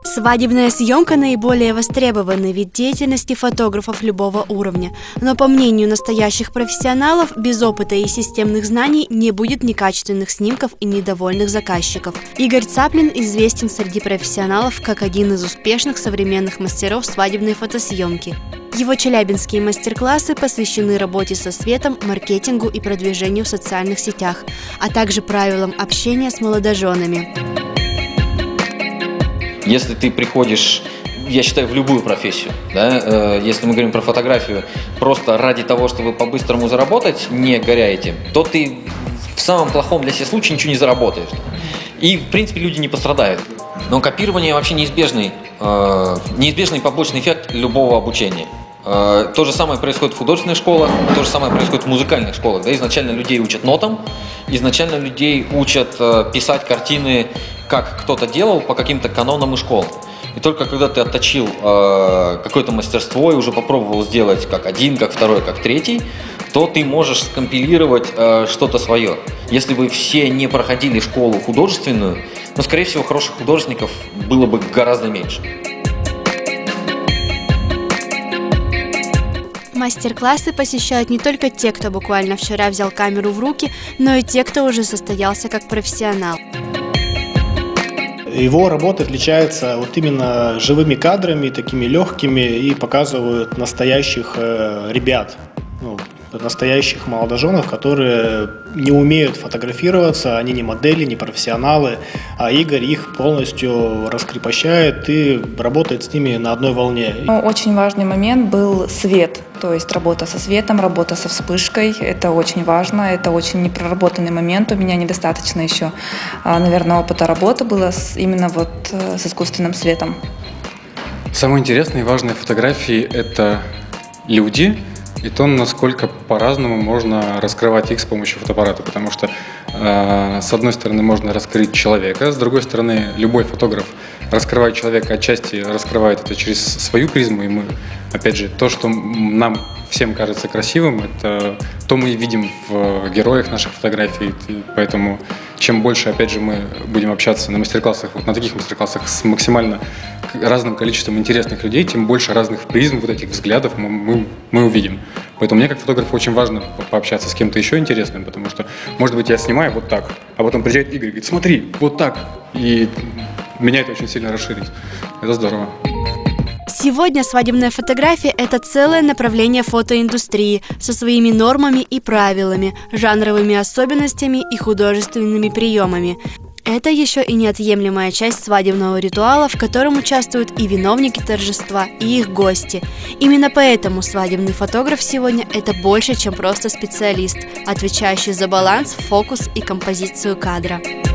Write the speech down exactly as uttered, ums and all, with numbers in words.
Свадебная съемка – наиболее востребованный вид деятельности фотографов любого уровня. Но, по мнению настоящих профессионалов, без опыта и системных знаний не будет некачественных снимков и недовольных заказчиков. Игорь Цаплин известен среди профессионалов как один из успешных современных мастеров свадебной фотосъемки. Его челябинские мастер-классы посвящены работе со светом, маркетингу и продвижению в социальных сетях, а также правилам общения с молодоженами. Если ты приходишь, я считаю, в любую профессию, да, э, если мы говорим про фотографию, просто ради того, чтобы по-быстрому заработать, не горя этим, то ты в самом плохом для себя случае ничего не заработаешь. И, в принципе, люди не пострадают. Но копирование вообще неизбежный, э, неизбежный побочный эффект любого обучения. Э, то же самое происходит в художественных школах, то же самое происходит в музыкальных школах. Да, изначально людей учат нотам, изначально людей учат э, писать картины, как кто-то делал по каким-то канонам и школам. И только когда ты отточил э, какое-то мастерство и уже попробовал сделать как один, как второй, как третий, то ты можешь скомпилировать э, что-то свое. Если бы все не проходили школу художественную, ну, скорее всего, хороших художников было бы гораздо меньше. Мастер-классы посещают не только те, кто буквально вчера взял камеру в руки, но и те, кто уже состоялся как профессионал. Его работа отличается вот именно живыми кадрами, такими легкими, и показывают настоящих э, ребят, ну, настоящих молодоженов, которые не умеют фотографироваться, они не модели, не профессионалы, а Игорь их полностью раскрепощает и работает с ними на одной волне. Очень важный момент был свет, то есть работа со светом, работа со вспышкой. Это очень важно, это очень непроработанный момент. У меня недостаточно еще, наверное, опыта работы было с, именно вот с искусственным светом. Самое интересное и важное в фотографии – это люди, и то, насколько по-разному можно раскрывать их с помощью фотоаппарата. Потому что, э, с одной стороны, можно раскрыть человека, с другой стороны, любой фотограф раскрывает человека, отчасти раскрывает это через свою призму. И мы, опять же, то, что нам всем кажется красивым, это то мы и видим в героях наших фотографий. И поэтому, чем больше, опять же, мы будем общаться на мастер-классах, вот на таких мастер-классах с максимально разным количеством интересных людей, тем больше разных призм, вот этих взглядов мы, мы, мы увидим. Поэтому мне как фотографу очень важно пообщаться с кем-то еще интересным, потому что, может быть, я снимаю вот так, а потом приезжает Игорь и говорит: смотри, вот так. И меня это очень сильно расширит. Это здорово. Сегодня свадебная фотография – это целое направление фотоиндустрии со своими нормами и правилами, жанровыми особенностями и художественными приемами. Это еще и неотъемлемая часть свадебного ритуала, в котором участвуют и виновники торжества, и их гости. Именно поэтому свадебный фотограф сегодня – это больше, чем просто специалист, отвечающий за баланс, фокус и композицию кадра.